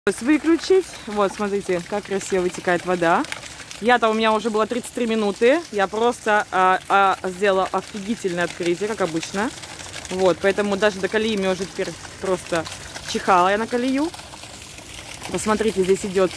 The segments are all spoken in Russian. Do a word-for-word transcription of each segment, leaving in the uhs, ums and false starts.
Выключить. Вот, смотрите, как красиво вытекает вода. Я-то у меня уже было тридцать три минуты. Я просто а, а, сделала офигительное открытие, как обычно. Вот, поэтому даже до колеи мне уже теперь просто чихала я на колею. Посмотрите, здесь идет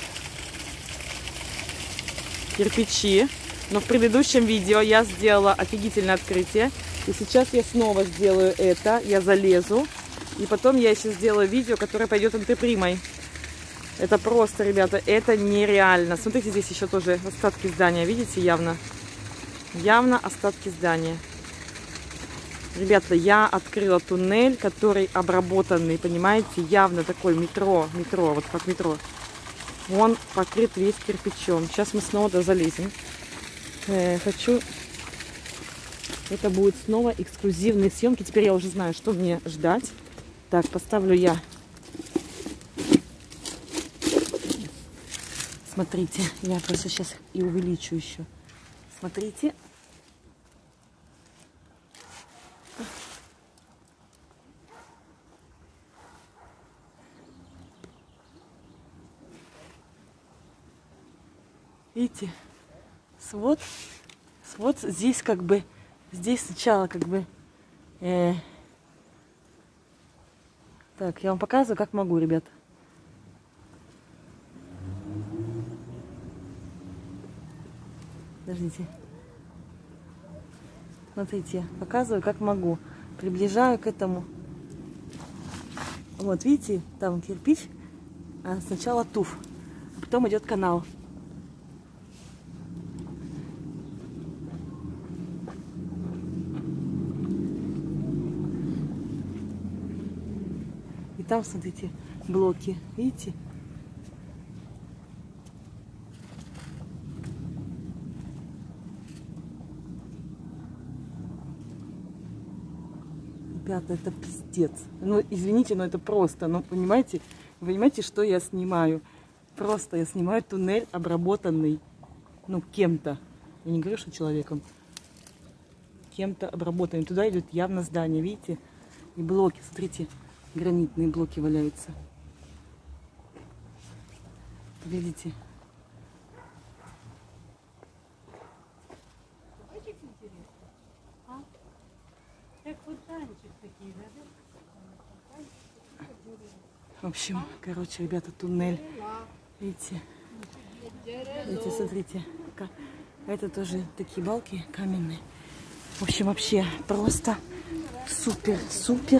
кирпичи. Но в предыдущем видео я сделала офигительное открытие. И сейчас я снова сделаю это. Я залезу. И потом я еще сделаю видео, которое пойдет антипримой. Это просто, ребята, это нереально. Смотрите, здесь еще тоже остатки здания. Видите, явно? Явно остатки здания. Ребята, я открыла туннель, который обработанный, понимаете? Явно такой метро, метро, вот как метро. Он покрыт весь кирпичом. Сейчас мы снова туда залезем. Э, хочу... Это будет снова эксклюзивные съемки. Теперь я уже знаю, что мне ждать. Так, поставлю я... Смотрите, я просто сейчас и увеличу еще. Смотрите. Видите? Свод. Свод здесь как бы, здесь сначала как бы... Э, так, я вам показываю, как могу, ребята. Подождите. Смотрите, показываю, как могу. Приближаю к этому. Вот, видите, там кирпич, а сначала туф, а потом идет канал. И там, смотрите, блоки, видите? Ребята, это пиздец. Ну, извините, но это просто. Ну, понимаете, понимаете, что я снимаю? Просто я снимаю туннель, обработанный, ну, кем-то. Я не говорю, что человеком. Кем-то обработанный. Туда идет явно здание, видите? И блоки, смотрите, гранитные блоки валяются. Видите? В общем, короче, ребята, туннель. Видите? Видите, смотрите. Это тоже такие балки каменные. В общем, вообще просто супер, супер,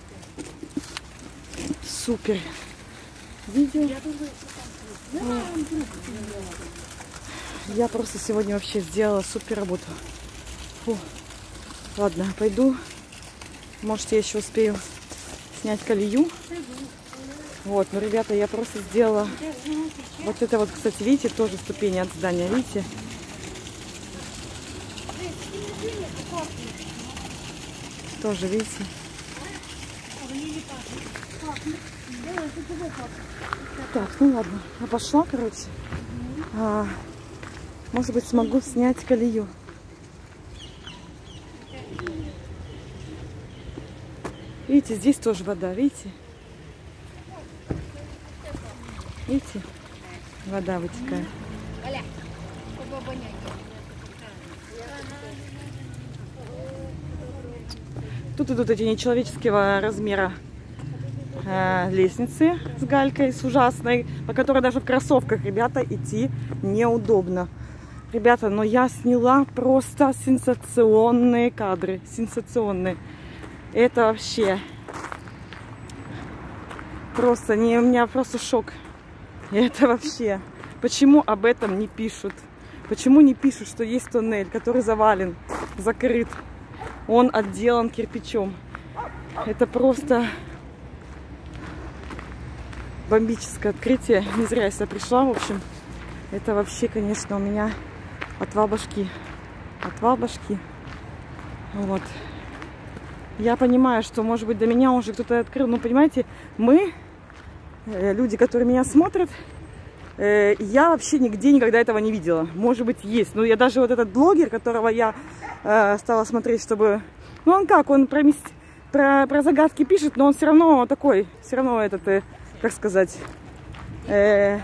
супер. Видео. Я просто сегодня вообще сделала супер работу. Фу. Ладно, пойду. Может, я еще успею снять колею. Вот, ну, ребята, я просто сделала вот это вот, кстати, видите, тоже ступени от здания, видите? Тоже, видите? Так, ну ладно, я пошла, короче. А, может быть, смогу снять колею. Видите, здесь тоже вода, видите? Видите? Вода вытекает. Тут идут эти нечеловеческого размера э, лестницы с галькой, с ужасной, по которой даже в кроссовках, ребята, идти неудобно. Ребята, но я сняла просто сенсационные кадры. Сенсационные. Это вообще просто, не, у меня просто шок. Это вообще, почему об этом не пишут? Почему не пишут, что есть туннель, который завален, закрыт? Он отделан кирпичом. Это просто бомбическое открытие. Не зря я сюда пришла, в общем. Это вообще, конечно, у меня отвал башки. Отвал башки. Вот. Я понимаю, что, может быть, до меня уже кто-то открыл. Но, понимаете, мы, люди, которые меня смотрят, я вообще нигде никогда этого не видела. Может быть, есть. Но я даже вот этот блогер, которого я э, стала смотреть, чтобы... Ну, он как, он про, про, про загадки пишет, но он все равно такой, все равно этот, э, как сказать, Э,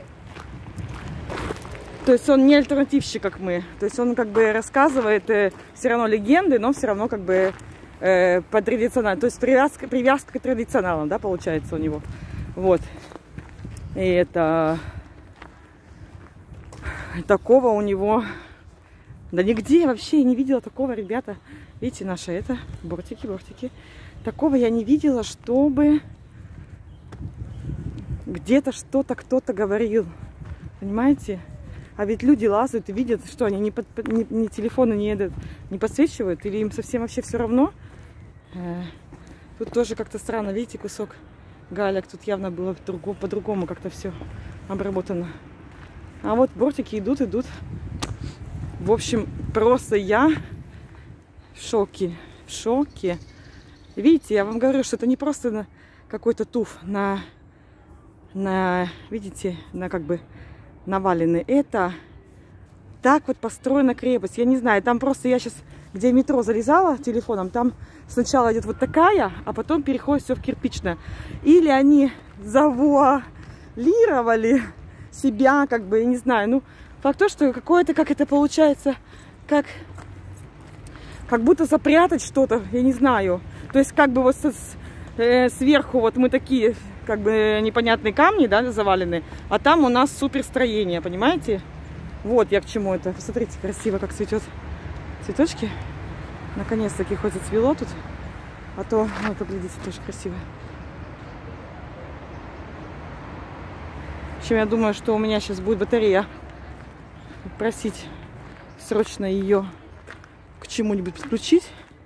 то есть он не альтернативщик, как мы. То есть он как бы рассказывает э, все равно легенды, но все равно как бы э, по традиционному. То есть привязка, привязка к традиционалам, да, получается у него. Вот. И это... Такого у него... Да нигде вообще я не видела такого, ребята. Видите, наши это, бортики, бортики. Такого я не видела, чтобы где-то что-то кто-то говорил. Понимаете? А ведь люди лазают и видят, что они ни, под, ни, ни телефоны не, не подсвечивают, или им совсем вообще все равно. Тут тоже как-то странно, видите, кусок галек. Тут явно было по-другому как-то все обработано. А вот бортики идут, идут. В общем, просто я в шоке. В шоке. Видите, я вам говорю, что это не просто какой-то туф на, на, видите, на как бы наваленный. Это так вот построена крепость. Я не знаю, там просто я сейчас, где метро залезала телефоном, там сначала идет вот такая, а потом переходит все в кирпичное. Или они завуалировали себя, как бы, я не знаю, ну, факт то, что какое-то, как это получается, как, как будто запрятать что-то, я не знаю. То есть, как бы вот с, э, сверху вот мы такие, как бы, непонятные камни, да, завалены, а там у нас супер строение, понимаете? Вот я к чему это. Посмотрите, красиво, как цветет цветочки. Наконец-таки хоть зацвело тут, а то, ну, поглядите, тоже красиво. В общем, я думаю, что у меня сейчас будет батарея. Просить срочно ее к чему-нибудь подключить.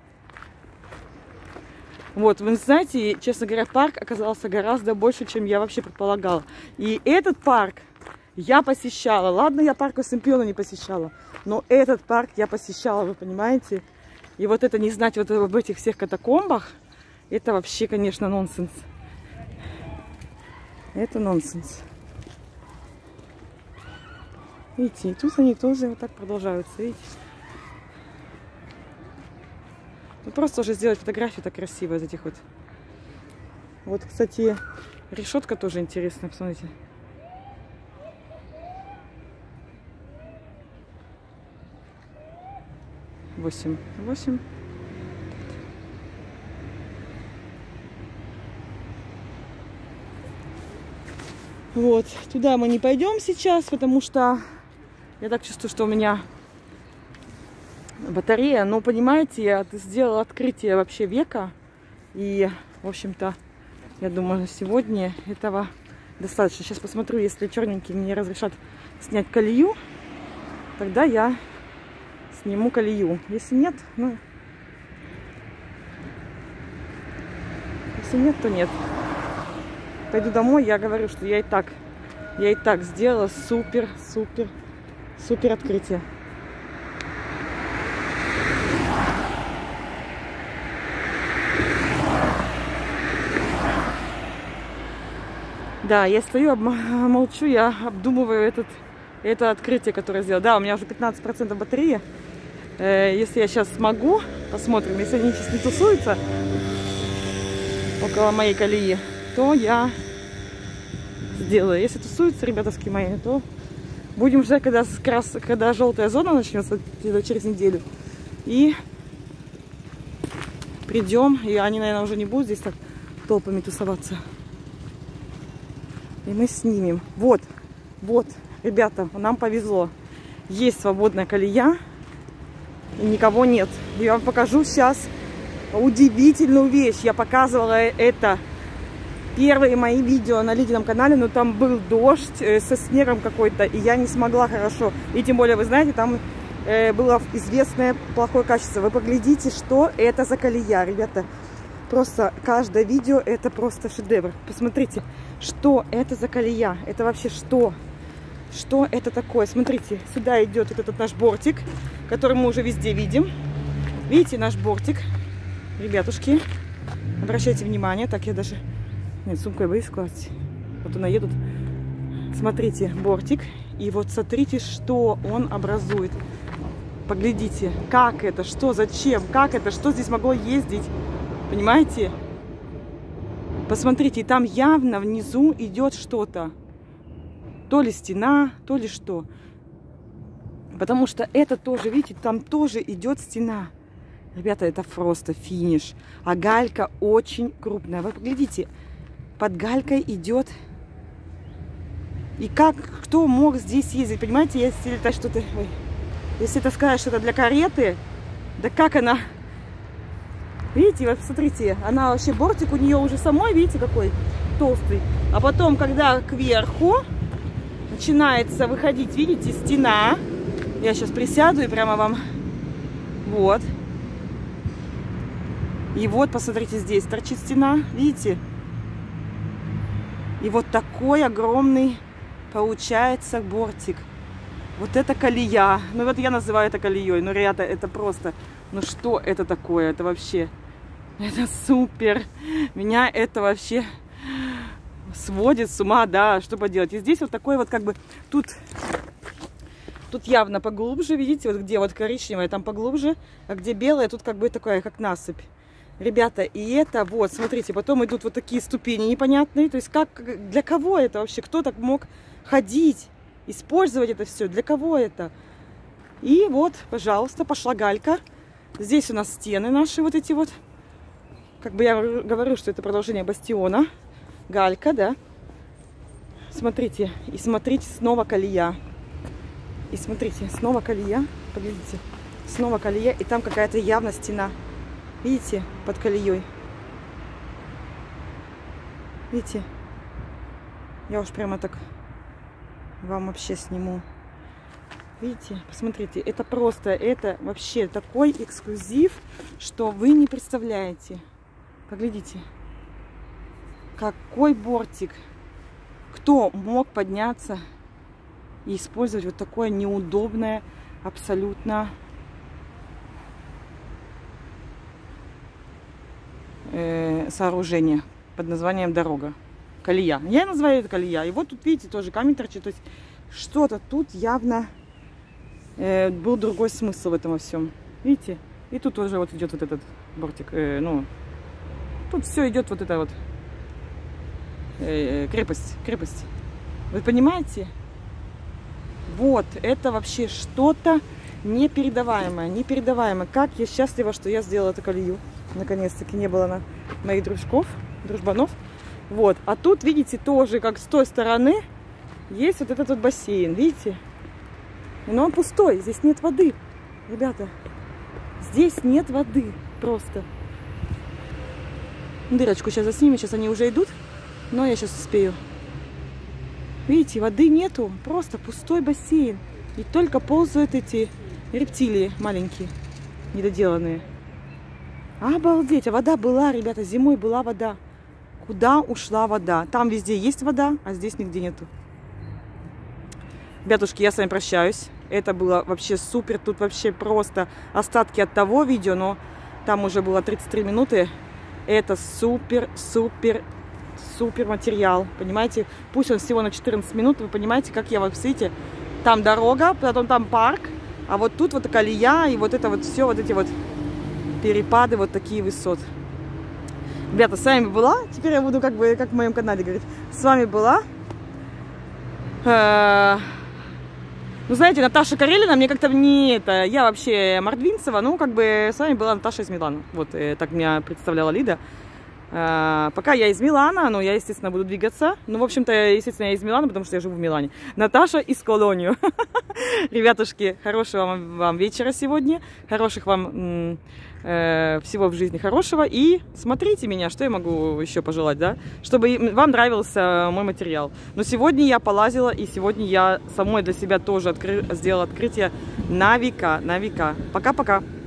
Вот, вы знаете, честно говоря, парк оказался гораздо больше, чем я вообще предполагала. И этот парк я посещала. Ладно, я парк Осимпиона не посещала, но этот парк я посещала, вы понимаете? И вот это не знать вот об этих всех катакомбах, это вообще, конечно, нонсенс. Это нонсенс. Видите, и тут они тоже вот так продолжаются, видите? Ну, просто уже сделать фотографию так красиво из этих вот. Вот, кстати, решетка тоже интересная, посмотрите. Восемь. Восемь. Вот, туда мы не пойдем сейчас, потому что я так чувствую, что у меня батарея. Но, понимаете, я сделала открытие вообще века. И, в общем-то, я думаю, на сегодня этого достаточно. Сейчас посмотрю, если черненькие мне разрешат снять колею, тогда я сниму колею. Если нет, ну... Если нет, то нет. Пойду домой, я говорю, что я и так, я и так сделала супер, супер, супер открытие. Да, я стою, молчу, я обдумываю этот, это открытие, которое я сделала. Да, у меня уже пятнадцать процентов батареи. Если я сейчас смогу, посмотрим, если они сейчас не тусуются около моей колеи, то я сделаю. Если тусуются, ребятушки мои, то будем ждать, когда, крас... когда желтая зона начнется через неделю. И придем, и они, наверное, уже не будут здесь так толпами тусоваться. И мы снимем. Вот, вот, ребята, нам повезло. Есть свободная колея, и никого нет. Я вам покажу сейчас удивительную вещь. Я показывала это первые мои видео на Лидином канале, но там был дождь э, со снегом какой-то, и я не смогла хорошо. И тем более, вы знаете, там э, было известное плохое качество. Вы поглядите, что это за колея, ребята. Просто каждое видео это просто шедевр. Посмотрите, что это за колея. Это вообще что? Что это такое? Смотрите, сюда идет вот этот наш бортик, который мы уже везде видим. Видите наш бортик? Ребятушки, обращайте внимание. Так, я даже... Нет, сумку я боюсь класть. Вот она едут. Смотрите, бортик. И вот смотрите, что он образует. Поглядите, как это, что, зачем, как это, что здесь могло ездить. Понимаете? Посмотрите, там явно внизу идет что-то. то ли стена, то ли что. Потому что это тоже, видите, там тоже идет стена. Ребята, это просто финиш. А галька очень крупная. Вы поглядите, под галькой идет. И как, кто мог здесь ездить? Понимаете, если это что-то... Если это сказать, что это для кареты, да как она... Видите, вот смотрите, она вообще, бортик у нее уже самой, видите, какой толстый. А потом, когда кверху начинается выходить, видите, стена. Я сейчас присяду и прямо вам... Вот. И вот, посмотрите, здесь торчит стена, видите? И вот такой огромный получается бортик. Вот это колея. Ну вот я называю это колеей. Ну, ребята, это просто... Ну что это такое? Это вообще... Это супер. Меня это вообще сводит с ума, да, что поделать. И здесь вот такой вот как бы... Тут... Тут явно поглубже, видите, вот где вот коричневая, там поглубже, а где белая, тут как бы такая, как насыпь. Ребята, и это вот, смотрите, потом идут вот такие ступени непонятные. То есть как, для кого это вообще? Кто так мог ходить, использовать это все? Для кого это? И вот, пожалуйста, пошла галька. Здесь у нас стены наши вот эти вот. Как бы я говорю, что это продолжение бастиона. Галька, да. Смотрите, и смотрите, снова колея. И смотрите, снова колея. Поглядите, снова колея. И там какая-то явно стена. Видите, под колеей. Видите? Я уж прямо так вам вообще сниму. Видите? Посмотрите, это просто, это вообще такой эксклюзив, что вы не представляете. Поглядите. Какой бортик. Кто мог подняться и использовать вот такое неудобное абсолютно э, сооружение под названием дорога. Колея. Я называю это колея. И вот тут, видите, тоже камень торчит. То есть что-то тут явно э, был другой смысл в этом во всем. Видите? И тут тоже вот идет вот этот бортик. Э, ну, тут все идет вот это вот э, крепость. Крепость. Вы понимаете? Вот, это вообще что-то непередаваемое, непередаваемое. Как я счастлива, что я сделала эту колею. Наконец-таки не было на моих дружков, дружбанов. Вот, а тут, видите, тоже, как с той стороны, есть вот этот вот бассейн, видите? Но он пустой, здесь нет воды, ребята. Здесь нет воды, просто. Дырочку сейчас заснимем, сейчас они уже идут, но я сейчас успею. Видите, воды нету, просто пустой бассейн. И только ползают эти рептилии маленькие, недоделанные. Обалдеть, а вода была, ребята, зимой была вода. Куда ушла вода? Там везде есть вода, а здесь нигде нету. Ребятушки, я с вами прощаюсь. Это было вообще супер, тут вообще просто остатки от того видео, но там уже было тридцать три минуты. Это супер, супер, супер материал, понимаете? Пусть он всего на четырнадцать минут, вы понимаете, как я, вы видите, там дорога, потом там парк, а вот тут вот колея, и вот это вот все, вот эти вот перепады, вот такие высот. Ребята, с вами была, теперь я буду как бы, как в моем канале говорить, с вами была, э, ну, знаете, Наташа Карелина, мне как-то не это, я вообще Мордвинцева, ну, как бы с вами была Наташа из Милана, вот, э, так меня представляла Лида. Uh, пока я из Милана, но я, естественно, буду двигаться. Ну, в общем-то, естественно, я из Милана, потому что я живу в Милане. Наташа из Колонию. Ребятушки, хорошего вам, вам вечера сегодня. Хороших вам э, всего в жизни хорошего. И смотрите меня, что я могу еще пожелать, да? Чтобы вам нравился мой материал. Но сегодня я полазила, и сегодня я самой для себя тоже откры... сделала открытие на века, на века. Пока-пока.